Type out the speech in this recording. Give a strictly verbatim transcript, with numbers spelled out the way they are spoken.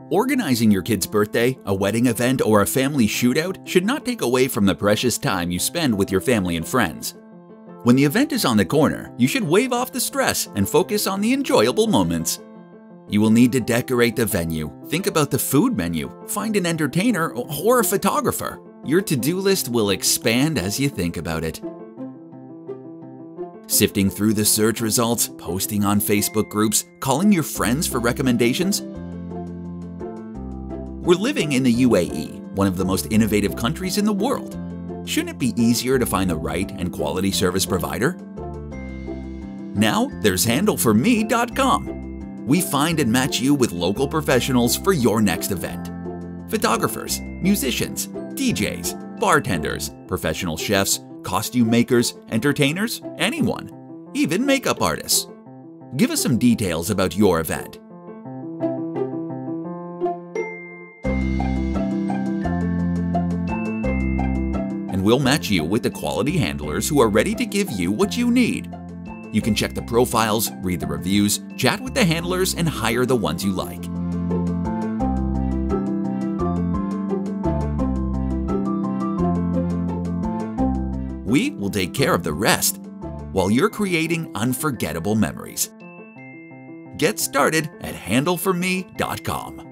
Organizing your kid's birthday, a wedding event, or a family shootout should not take away from the precious time you spend with your family and friends. When the event is on the corner, you should wave off the stress and focus on the enjoyable moments. You will need to decorate the venue, think about the food menu, find an entertainer or a photographer. Your to-do list will expand as you think about it. Sifting through the search results, posting on Facebook groups, calling your friends for recommendations. We're living in the U A E, one of the most innovative countries in the world. Shouldn't it be easier to find the right and quality service provider? Now there's Handleforme dot com. We find and match you with local professionals for your next event. Photographers, musicians, D Js, bartenders, professional chefs, costume makers, entertainers, anyone, even makeup artists. Give us some details about your event. And we'll match you with the quality handlers who are ready to give you what you need. You can check the profiles, read the reviews, chat with the handlers, and hire the ones you like. We will take care of the rest while you're creating unforgettable memories. Get started at Handleforme dot com.